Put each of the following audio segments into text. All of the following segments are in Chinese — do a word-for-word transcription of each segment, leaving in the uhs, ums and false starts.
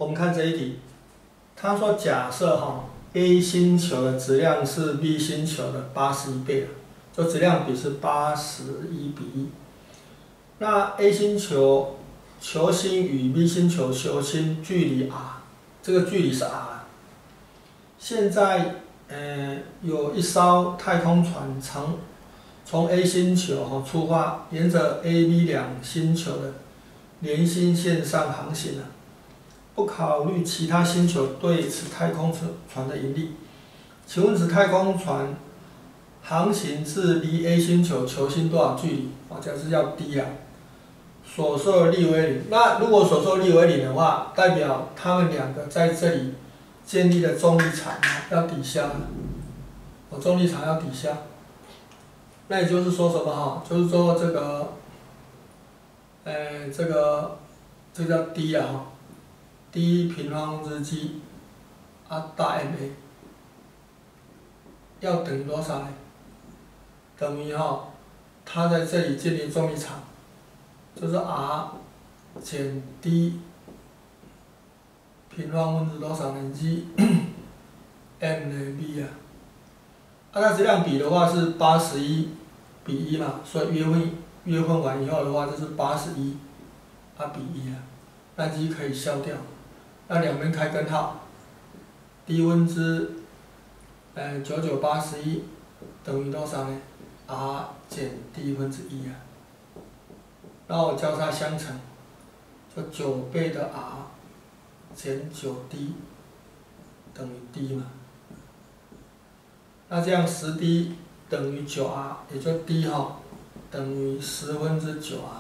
我们看这一题，他说假设哈 A 星球的质量是 B 星球的八十一倍，就质量比是八十一比一。那 A 星球球星与 B 星球球星距离 r， 这个距离是 r。现在，呃，有一艘太空船从从 A 星球哈出发，沿着 A、B 两星球的连心线上航行了。不考虑其他星球对此太空船的引力，请问此太空船航行至离 A 星球球星多少距离？啊，假设要 d 啊，所受的力为零。那如果所受力为零的话，代表它们两个在这里建立的重力场要抵消，哦，重力场要抵消。那也就是说什么哈？就是说这个，呃，这个这叫 d 啊哈。d 平方之 g 啊大 ma 要等于多少呢？等于哈，它在这里建立重力场，就是 r 减 d 平方分之多少呢 ？g m 呢 b 啊，啊那质量比的话是八十一比一嘛，所以约分约分完以后的话就是八十一啊比一啊，那 g 可以消掉。那两边开根号 ，d 分之，呃九九八十一等于多少呢 ？r 减 d 分之一啊。那我交叉相乘，就九倍的 r 减九 d 等于 d 嘛。那这样十 d 等于九 r， 也就 d 哈等于十分之九 r。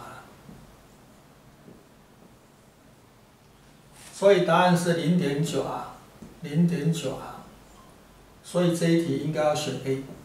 所以答案是 零点九 r， 零点九 r， 所以这一题应该要选 A。